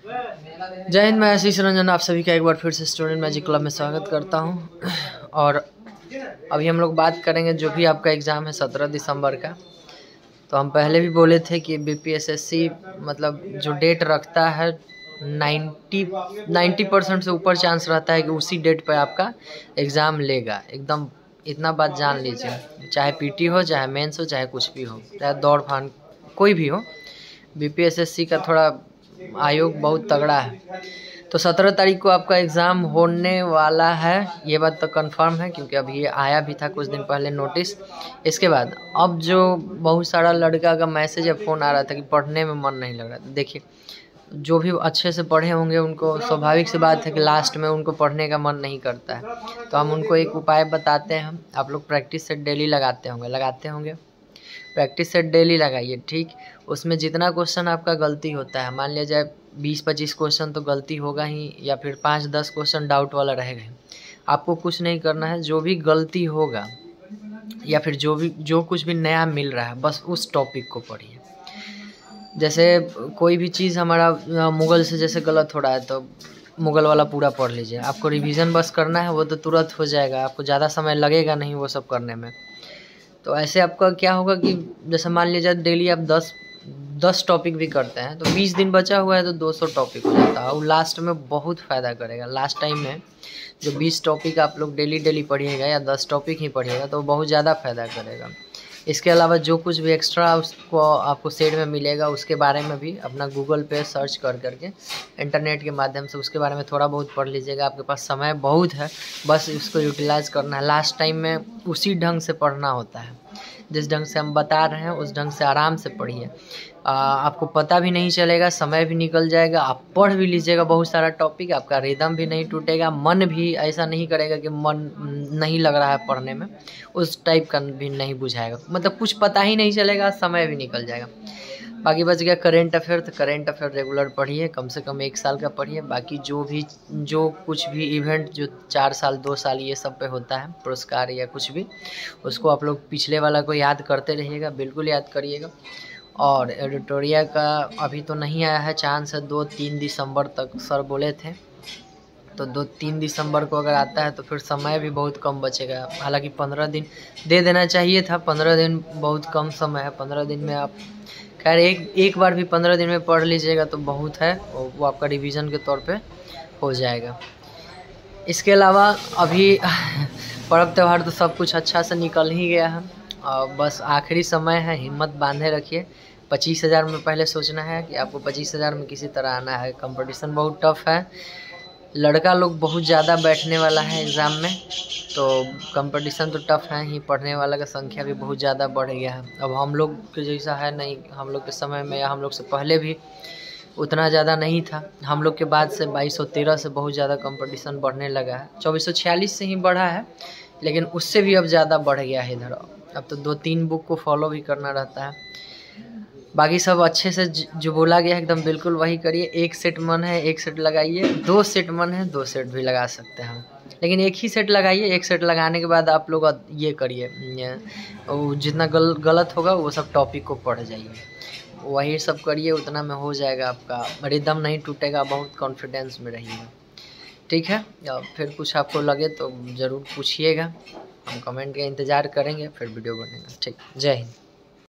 जय हिंद, मैं आशीष रंजन आप सभी का एक बार फिर से स्टूडेंट मैजिक क्लब में स्वागत करता हूं। और अभी हम लोग बात करेंगे जो भी आपका एग्ज़ाम है 17 दिसंबर का। तो हम पहले भी बोले थे कि बीपीएसएससी मतलब जो डेट रखता है 90% से ऊपर चांस रहता है कि उसी डेट पर आपका एग्ज़ाम लेगा। एकदम इतना बात जान लीजिए, चाहे पीटी हो, चाहे मेंस हो, चाहे कुछ भी हो, चाहे दौड़ फान कोई भी हो, बीपीएसएससी का थोड़ा आयोग बहुत तगड़ा है। तो 17 तारीख को आपका एग्ज़ाम होने वाला है, ये बात तो कंफर्म है क्योंकि अभी ये आया भी था कुछ दिन पहले नोटिस। इसके बाद अब जो बहुत सारा लड़का का मैसेज या फ़ोन आ रहा था कि पढ़ने में मन नहीं लग रहा था, देखिए जो भी अच्छे से पढ़े होंगे उनको स्वाभाविक सी बात है कि लास्ट में उनको पढ़ने का मन नहीं करता है। तो हम उनको एक उपाय बताते हैं। आप लोग प्रैक्टिस सेट डेली लगाते होंगे प्रैक्टिस सेट डेली लगाइए, ठीक। उसमें जितना क्वेश्चन आपका गलती होता है, मान लिया जाए 20-25 क्वेश्चन तो गलती होगा ही, या फिर 5-10 क्वेश्चन डाउट वाला रहेगा। आपको कुछ नहीं करना है, जो भी गलती होगा या फिर जो कुछ भी नया मिल रहा है बस उस टॉपिक को पढ़िए। जैसे कोई भी चीज़ हमारा मुगल से जैसे गलत हो रहा है तो मुगल वाला पूरा पढ़ लीजिए। आपको रिवीजन बस करना है, वो तो तुरंत हो जाएगा, आपको ज़्यादा समय लगेगा नहीं वो सब करने में। तो ऐसे आपका क्या होगा कि जैसे मान लीजिए डेली आप 10 टॉपिक भी करते हैं तो 20 दिन बचा हुआ है तो 200 टॉपिक हो जाता है, और लास्ट में बहुत फ़ायदा करेगा। लास्ट टाइम में जो 20 टॉपिक आप लोग डेली पढ़िएगा या 10 टॉपिक ही पढ़िएगा तो बहुत ज़्यादा फ़ायदा करेगा। इसके अलावा जो कुछ भी एक्स्ट्रा उसको आपको सेट में मिलेगा उसके बारे में भी अपना गूगल पे सर्च करके इंटरनेट के माध्यम से उसके बारे में थोड़ा बहुत पढ़ लीजिएगा। आपके पास समय बहुत है, बस इसको यूटिलाइज़ करना है। लास्ट टाइम में उसी ढंग से पढ़ना होता है, जिस ढंग से हम बता रहे हैं उस ढंग से आराम से पढ़िए। आपको पता भी नहीं चलेगा, समय भी निकल जाएगा, आप पढ़ भी लीजिएगा बहुत सारा टॉपिक, आपका रिदम भी नहीं टूटेगा, मन भी ऐसा नहीं करेगा कि मन नहीं लग रहा है पढ़ने में, उस टाइप का भी नहीं बुझाएगा, मतलब कुछ पता ही नहीं चलेगा, समय भी निकल जाएगा। बाकी बच गया करेंट अफेयर, तो करेंट अफेयर रेगुलर पढ़िए, कम से कम 1 साल का पढ़िए। बाकी जो कुछ भी इवेंट जो 4 साल 2 साल ये सब पे होता है, पुरस्कार या कुछ भी, उसको आप लोग पिछले वाला को याद करते रहिएगा, बिल्कुल याद करिएगा। और एडिटोरिया का अभी तो नहीं आया है, चांस है 2-3 दिसंबर तक सर बोले थे, तो 2-3 दिसंबर को अगर आता है तो फिर समय भी बहुत कम बचेगा। हालांकि 15 दिन दे देना चाहिए था, 15 दिन बहुत कम समय है। 15 दिन में आप खैर एक बार भी 15 दिन में पढ़ लीजिएगा तो बहुत है, वो आपका रिवीजन के तौर पे हो जाएगा। इसके अलावा अभी पर्व त्यौहार तो सब कुछ अच्छा से निकल ही गया है, बस आखिरी समय है, हिम्मत बांधे रखिए। 25,000 में पहले सोचना है कि आपको 25,000 में किसी तरह आना है। कंपटीशन बहुत टफ है, लड़का लोग बहुत ज़्यादा बैठने वाला है एग्ज़ाम में, तो कंपटीशन तो टफ है ही, पढ़ने वाला का संख्या भी बहुत ज़्यादा बढ़ गया है। अब हम लोग के जैसा है नहीं, हम लोग के समय में या हम लोग से पहले भी उतना ज़्यादा नहीं था। हम लोग के बाद से 2213 से बहुत ज़्यादा कंपटीशन बढ़ने लगा है। 2446 से ही बढ़ा है, लेकिन उससे भी अब ज़्यादा बढ़ गया है इधर। अब तो 2-3 बुक को फॉलो भी करना रहता है। बाकी सब अच्छे से जो बोला गया है एकदम बिल्कुल वही करिए। 1 सेट मन है 1 सेट लगाइए, 2 सेट मन है 2 सेट भी लगा सकते हैं, लेकिन एक ही सेट लगाइए। 1 सेट लगाने के बाद आप लोग ये करिए, जितना गलत होगा वो सब टॉपिक को पढ़ जाइए, वही सब करिए, उतना में हो जाएगा, आपका रिदम नहीं टूटेगा, बहुत कॉन्फिडेंस में रहिएगा, ठीक है। फिर कुछ आपको लगे तो ज़रूर पूछिएगा, हम कमेंट का इंतज़ार करेंगे, फिर वीडियो बनेगा, ठीक। जय हिंद।